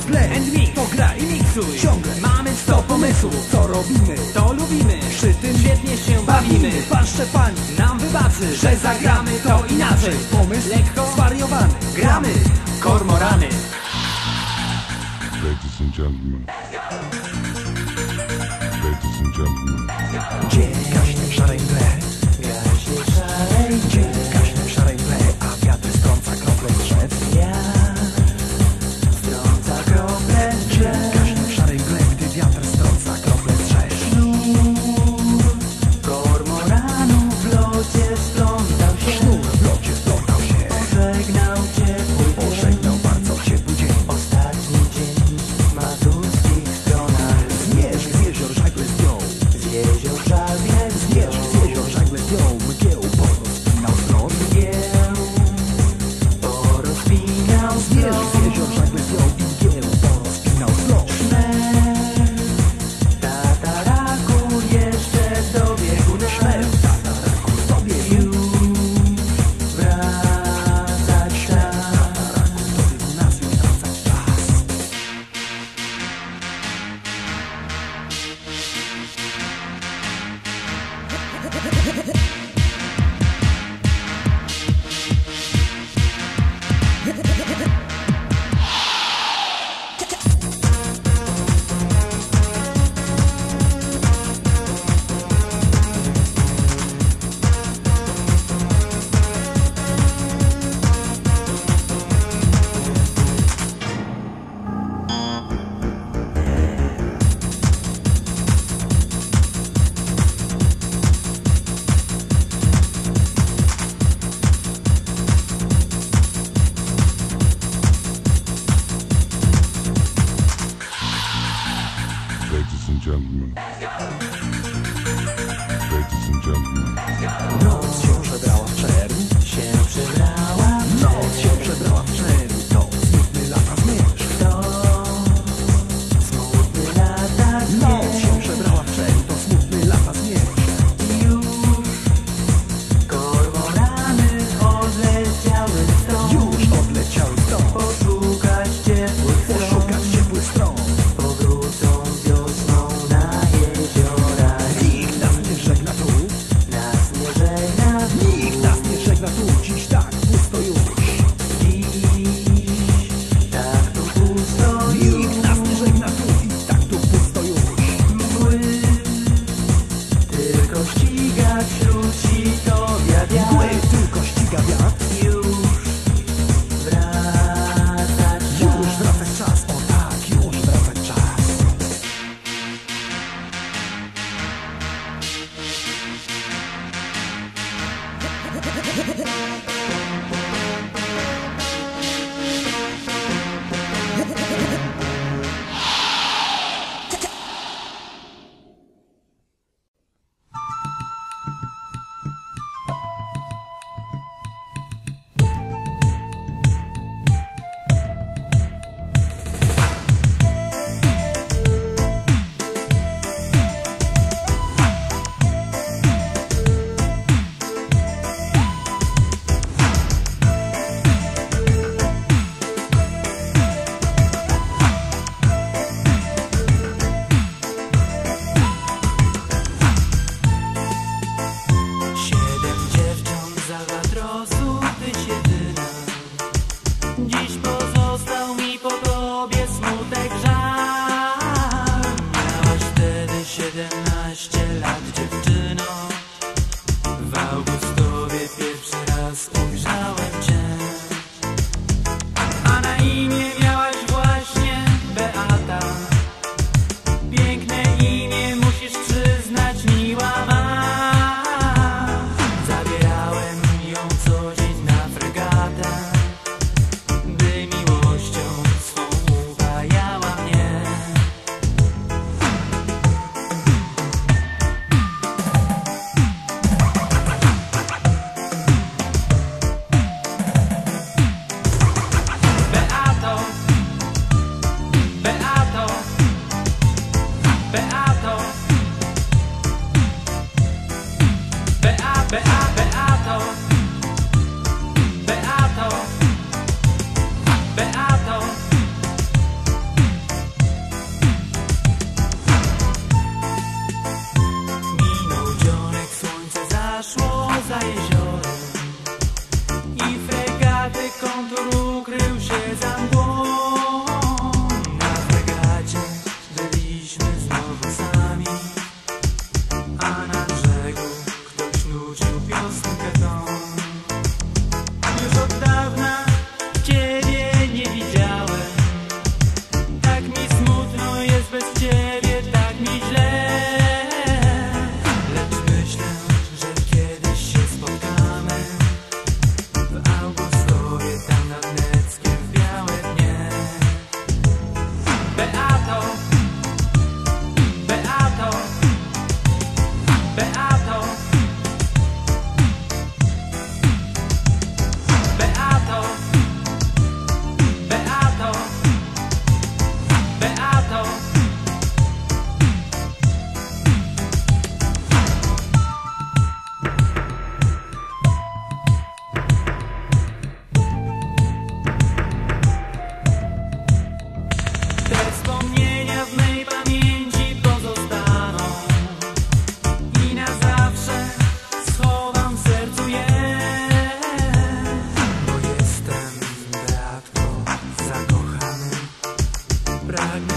play and mix, pograj i miksuj. Ciągle mamy 100 pomysłów. Co robimy, To lubimy, przy tym świetnie się bawimy. Pan Szczepanik Nam wybaczy, że zagramy to inaczej. Pomysł lekko zwariowany. gramy Kormorany. Ladies and gentlemen. Ladies and gentlemen. Dzień gaśnie w szarej mgle. Dzień gaśnie w szarej mgle, a wiatr strąca krople z drzew. Strąca krople z Dzień gaśnie w szarej mgle, gdy wiatr strąca krople z drzew. Kormoranów w locie splątał się. Sznur w locie splątał się. Pożegnał ciepły dzień. Pożegnał bardzo ciepły dzień. Ostatni dzień w mazurskich stronach. Zmierzch z jezior żagle zdjął. Z jezior żagle Zmierzch z jezior żagle zdjął. Mgieł porozpinał stron. porozpinał Zmierzch z jezior żagle zdjął. I mgieł porozpinał stron. Tataraku jeszcze dobiegł Szmer nas. tataraku sobie Wracać czas. dobiegł nas już wracać czas. Ladies and gentlemen. Ladies and gentlemen. Noc się przebrała w czerń. Się przebrała w Noc się przebrała w czerń. To smutny lata zmierzch. to smutny lata Noc się przebrała w czerń. To smutny lata zmierzch. już kormorany odleciały stąd. Już odleciały stąd. Poszukać ciepłych stron. Poszukać ciepłych stron. Powrócą wiosną na jeziora.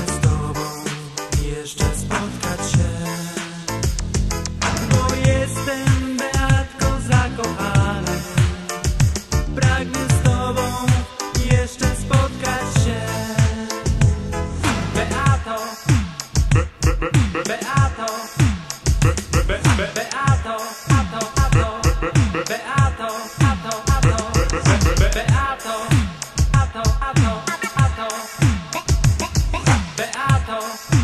z tobą jeszcze spotkać się, bo jestem Beatko zakochany. Pragnę z tobą jeszcze spotkać się. Beato, Beato, Beato, Ato, Ato, Beato, Ato, Ato, Beato, Ato, Ato, Ato, Beato,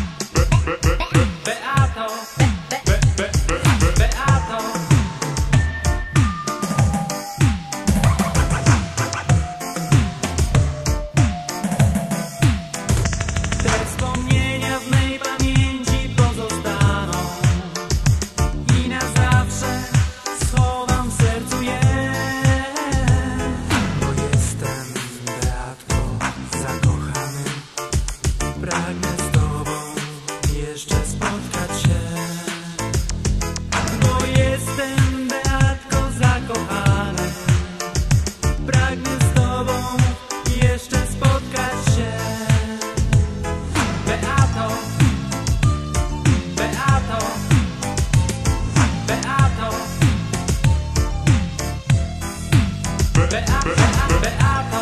Beato, Beato. Te wspomnienia w mej pamięci pozostaną i na zawsze schowam w sercu je, bo jestem Beatko zakochany. Pragnę z tobą jeszcze spotkać się, bo jestem Beatko zakochany. Pragnę z tobą jeszcze spotkać się. Beato, Beato, Beato, Beato, Beato,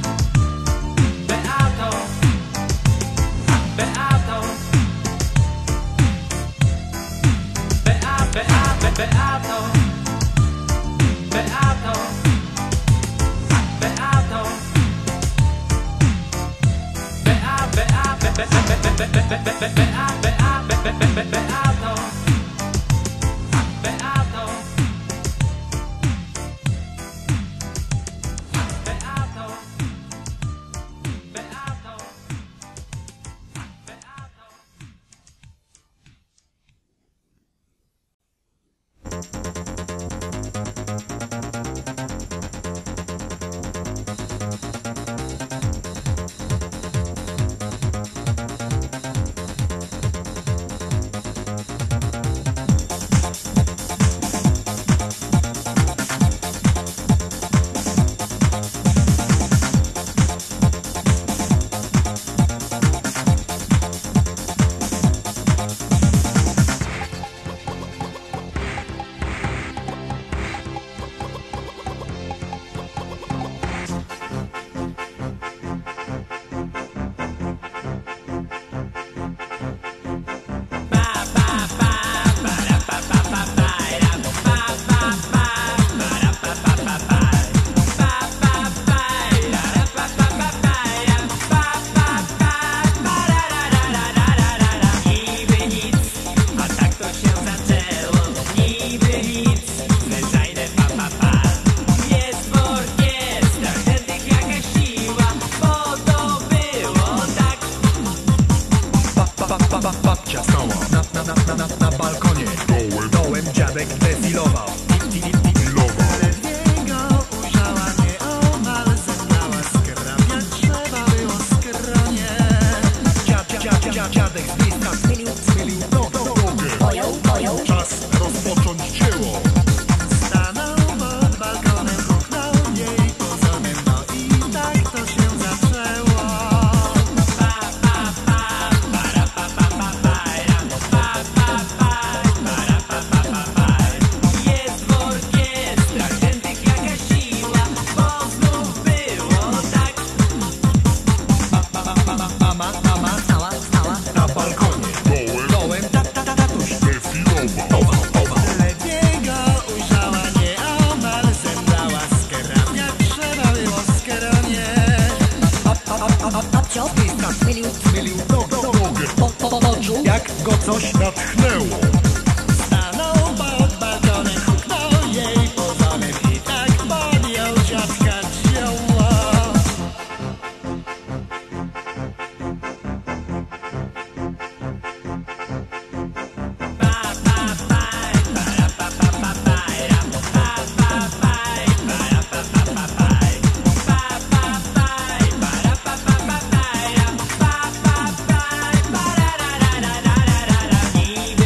Beato, Beato, Beato, Beato, Babcia stała na balkonie. Dołem dziadek defilował. Ledwie go ujrzała, nieomal zemdlała. Skrapia trzeba było skronie. Dziadek z bliska schylił nogę. Czas rozpocząć dzieło. Stanął pod balkonem, kuchnął jej pozonem. No i tak to się zaczęło. Jest w orkiestrach chętnych jaka siła, bo znów było tak. Mama stała na balkonie. Dołem tatuś defilował. Ledwie go ujrzała, nieomal zemdlała. Skrapia trzeba było skronie. Babcio zmylił nogę. Poczuł Jak go coś natchnęło. Stanął pod balkonem, huknął jej pozonem i tak podjął dziadka dzieło. I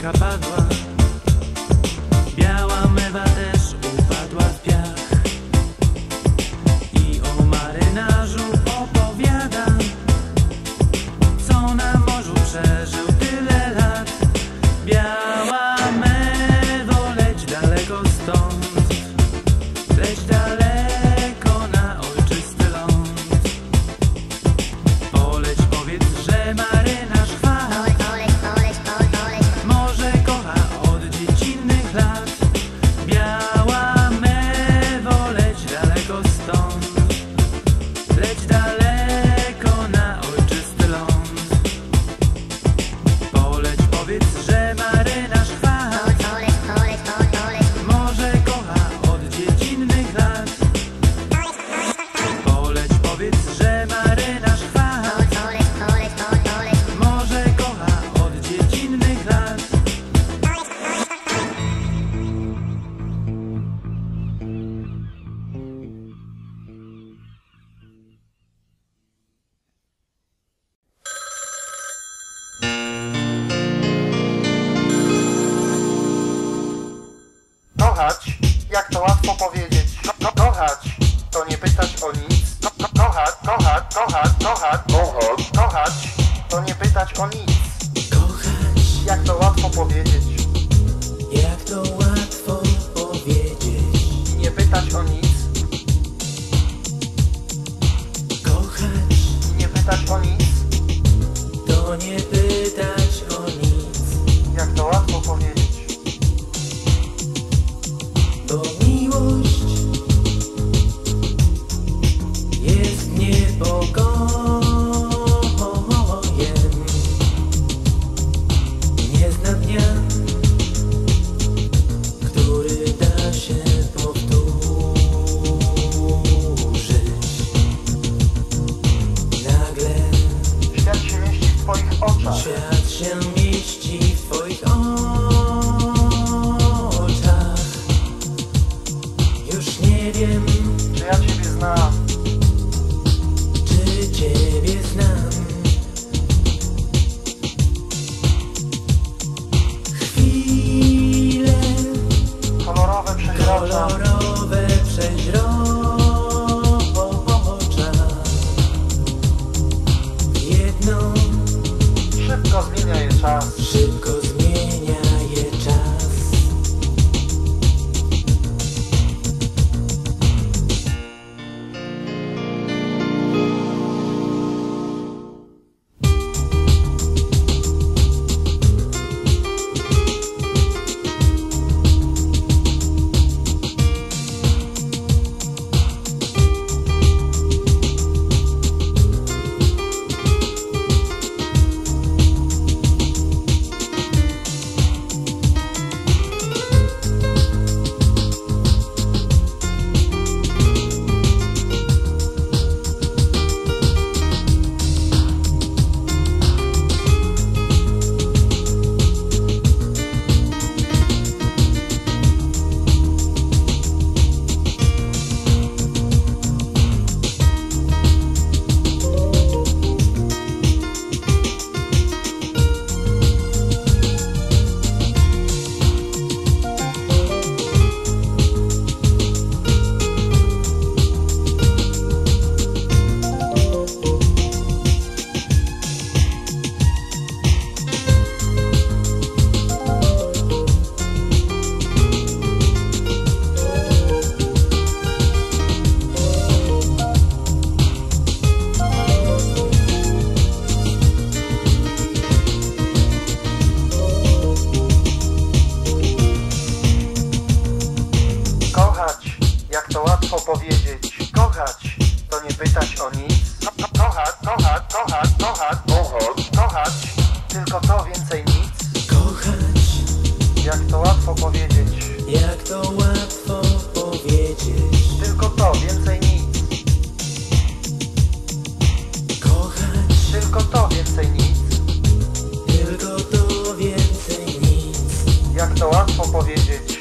chmurka padła, biała mewa też upadła w piach. I o marynarzu opowiada, co na morzu przeżył tyle lat. Biała mewo, leć daleko stąd, leć daleko na ojczysty ląd. Poleć, powiedz, że marynarz chwa, morze kocha od dziecinnych lat. Biała mewo, leć daleko stąd, leć daleko na ojczysty ląd. Poleć, powiedz, że marynarz chwa, morze kocha od dziecinnych lat. Poleć, powiedz, że marynarz chwa, morze kocha od dziecinnych lat. Kochać, jak to łatwo powiedzieć. Kochać, to nie pytać o nic. Kochać, to nie pytać o nic. Kochać, Jak to łatwo powiedzieć. jak to łatwo powiedzieć. I nie pytać o nic. Kochać, I nie pytać o nic. to nie pytać o nic. Jak to łatwo powiedzieć. Bo miłość jest niepokojem. Nie zna dnia, który da się powtórzyć. Nagle Świat się mieści w twoich oczach. świat się mieści w twoich oczach. Już nie wiem, Czy ja ciebie znam. czy ciebie znam. Chwile Kolorowe przeźrocza. kolorowe przeźrocza jedno Szybko zmienia je czas. szybko zmienia je czas. Kochać, jak to łatwo powiedzieć. Kochać, to nie pytać o nic. Kochać, tylko to, więcej nic. Kochać, Jak to łatwo powiedzieć. jak to łatwo powiedzieć. Tylko to, więcej nic. Kochać, Tylko to, więcej nic. tylko to więcej nic. Jak to łatwo powiedzieć.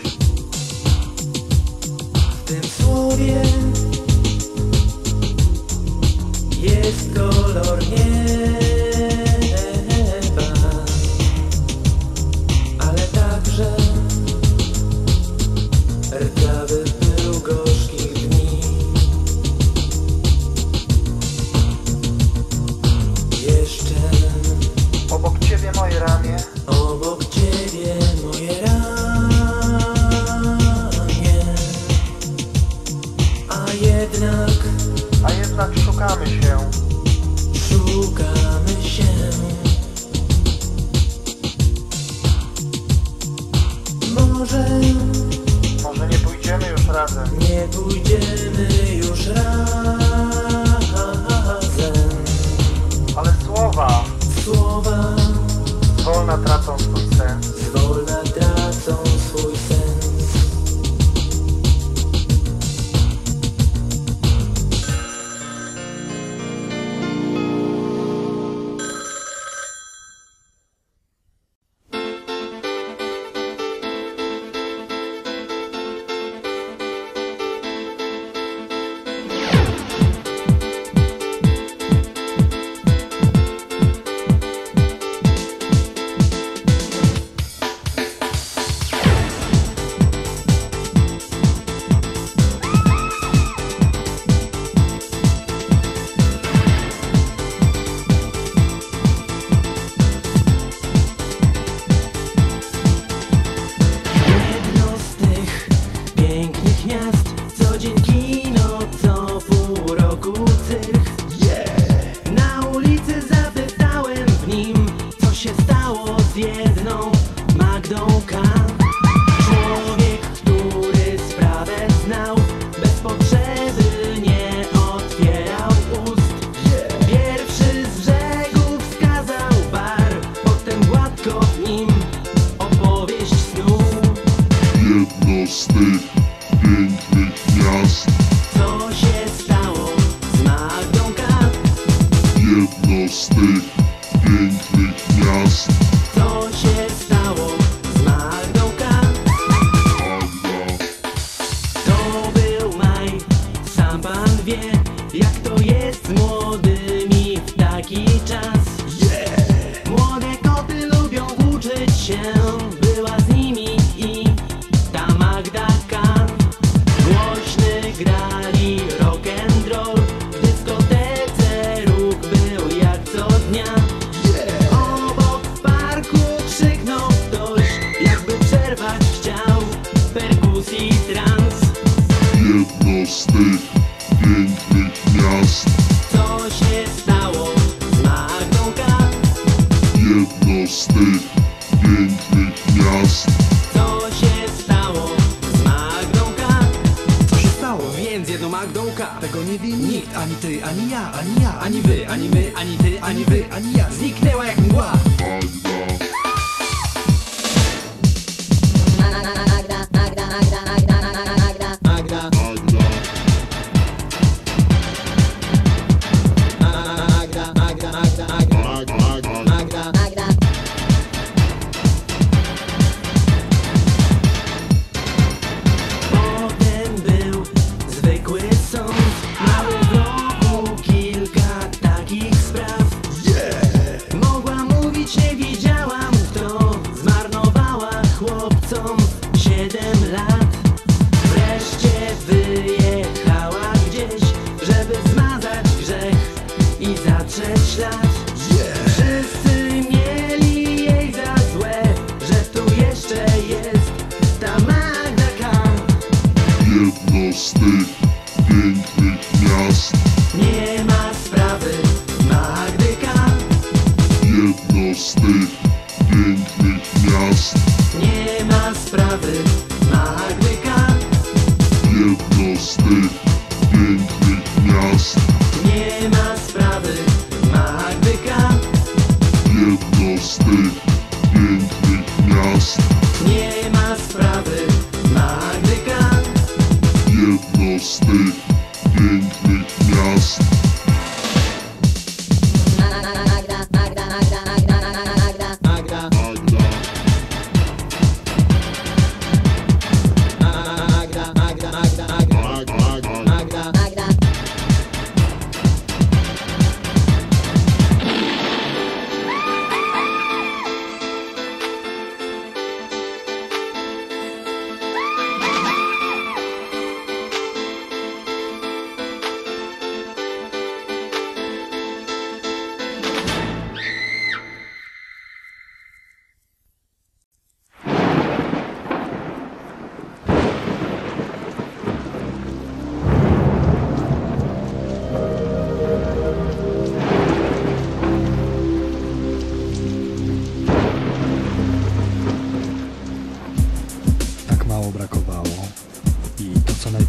W tym słowie jest kolor nieba, ale Może nie pójdziemy już razem. nie pójdziemy już razem. Ale słowa Słowa zwolna tracą swój sens. zwolna tracą swój sens. Jedno z tych pięknych miast, co dzień kino, co pół roku cyrk. Na ulicy zapytałem w nim, co się stało z jedną Magdą K. Człowiek, który sprawę znał, bez potrzeby nie otwierał ust. Pierwszy z brzegu wskazał bar, potem gładko w nim opowieść snuł. Jedno z tych pięknych miast. Co się stało z Magdą K? Jedno z tych pięknych miast. Co się stało z Magdą K? Magda, To był maj, sam pan wie, jak to jest z młodymi w taki czas. Młode koty lubią uczyć się, była z nimi i ta Magda K. Głośny grali rock'n'roll, w dyskotece ruch był jak co dnia. Obok w parku krzyknął ktoś, jakby przerwać chciał perkusji trans. jedno z tych pięknych miast. Co się stało z Magdą K? Jedno z tych pięknych miast. Co się stało z Magdą K? Co się stało? Więc jedną Magdą K. Tego nie wie nikt, ani ty, ani ja, ani wy, ani my, ani ty, ani wy, ani ja. Zniknęła jak mgła. Magda, Potem był zwykły sąd, mały w roku kilka takich spraw. Mogła mówić, nie widziałam kto zmarnowała chłopcom 7 lat. Wreszcie wyjechała gdzieś, żeby zmazać grzech i zatrzeć ślad. Wszyscy mieli jej za złe, że tu jeszcze jest ta Magda K. jedno z tych pięknych miast. Nie ma sprawy Magdy K. Jedno z tych pięknych miast. Nie ma sprawy Magdy K. Jedno z tych pięknych miast. Nie ma sprawy Magdy K. Jedno z tych pięknych miast. Nie ma sprawy Magdy K. Jedno z tych pięknych miast. Magda.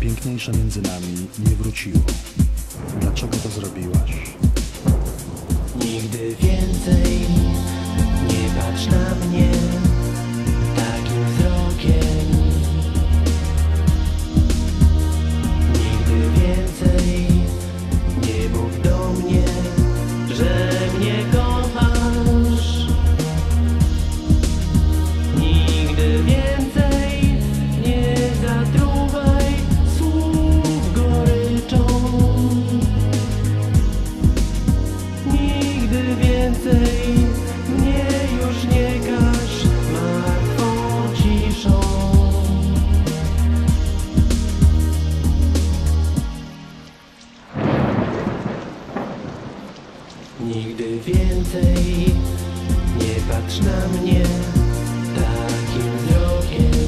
najpiękniejsze między nami nie wróciło. Dlaczego to zrobiłaś? Nigdy więcej nie patrz na mnie takim wzrokiem. Nigdy więcej nie mów do mnie, że mnie kochasz. Nigdy więcej nie zatruwaj słów goryczą. Nigdy więcej mnie już nie każ martwą ciszą. Nigdy więcej nie patrz na mnie takim wzrokiem.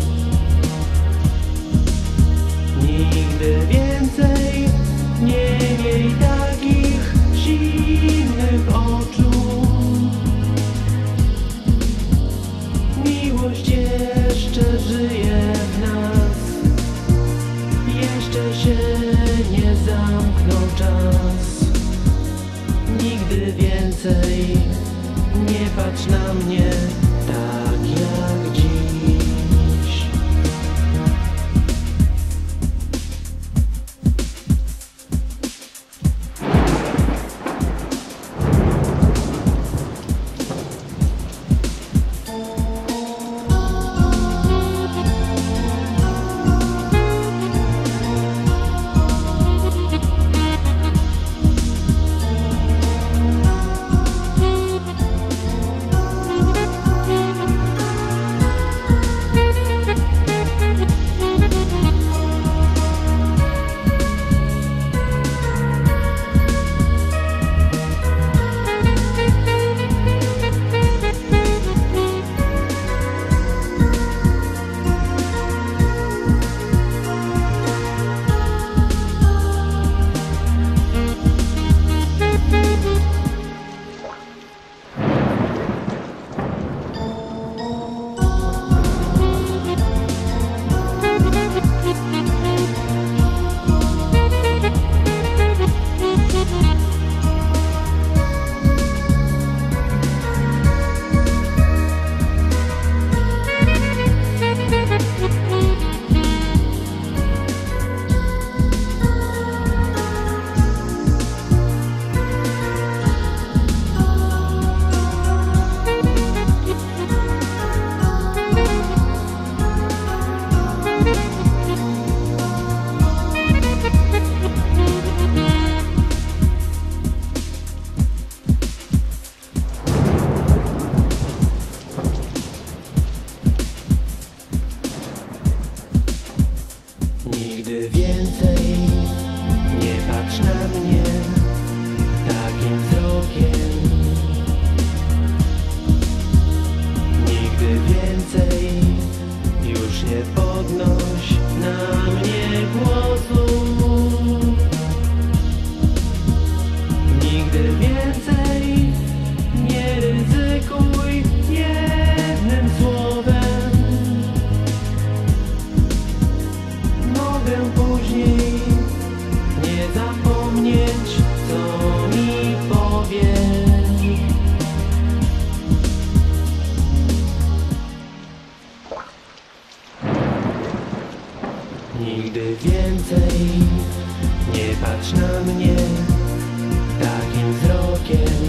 Nigdy więcej nie miej takich zimnych oczu. Miłość jeszcze żyje w nas, jeszcze się nie zamknął czas. Nigdy więcej nie patrz na mnie tak jak dziś. Nigdy więcej nie patrz na mnie takim wzrokiem. Nigdy więcej już nie podnoś na mnie głosu. Nigdy więcej nie ryzykuj jednym słowem. Mogę później nie zapomnieć, co mi powiesz. Nigdy więcej nie patrz na mnie takim wzrokiem.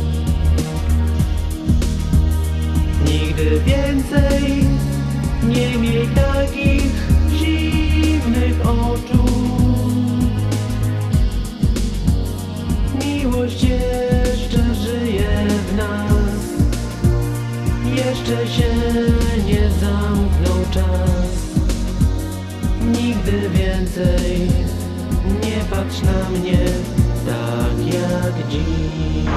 Nigdy więcej nie miej takich zimnych oczu. Miłość jeszcze żyje w nas, jeszcze się nie zamknął czas. Nigdy więcej nie patrz na mnie tak jak dziś.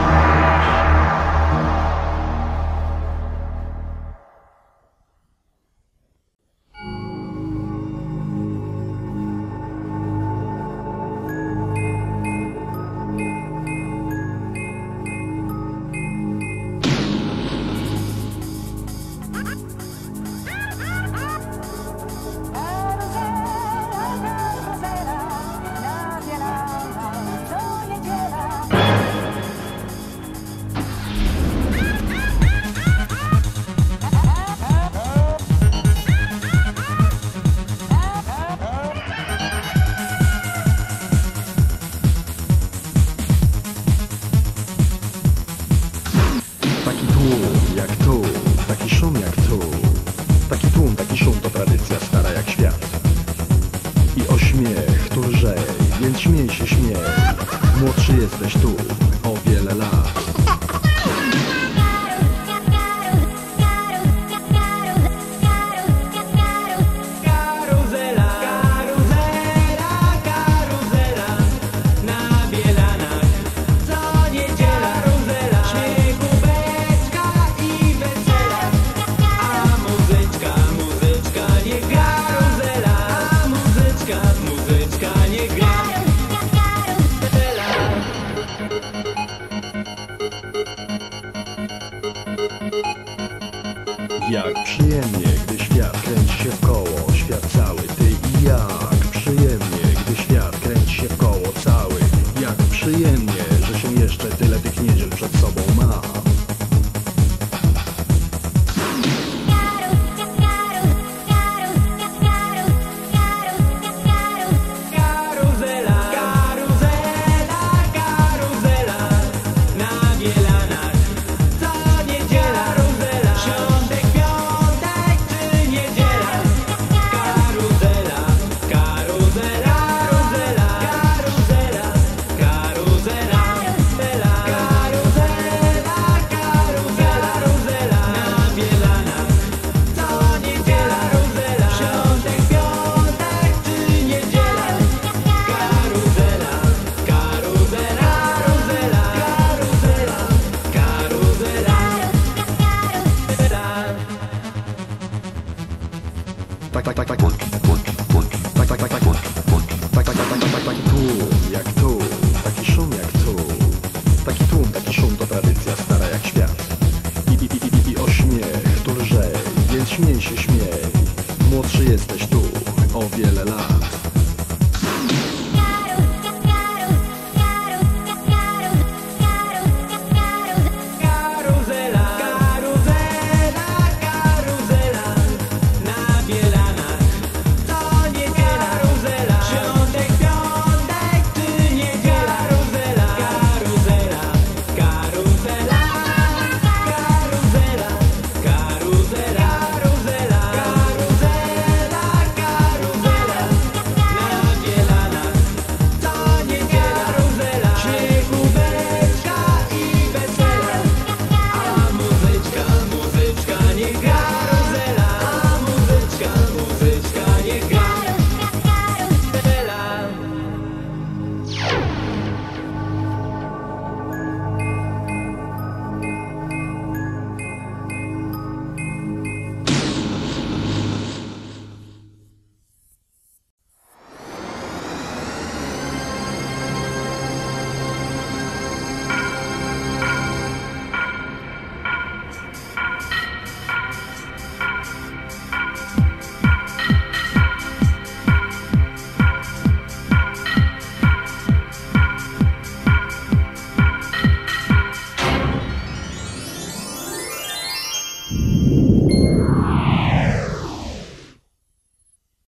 Jak przyjemnie, gdy świat kręci się w koło, świat cały, ty i jak przyjemnie, gdy świat kręci się w koło cały. Jak przyjemnie, że się jeszcze tyle tych niedziel przed sobą ma. Taki tłum jak tu, taki szum jak tu. Taki tłum, taki szum to tradycja stara jak świat. I o śmiech, tu lżej, więc śmiej się śmiej. Młodszy jesteś tu o wiele lat.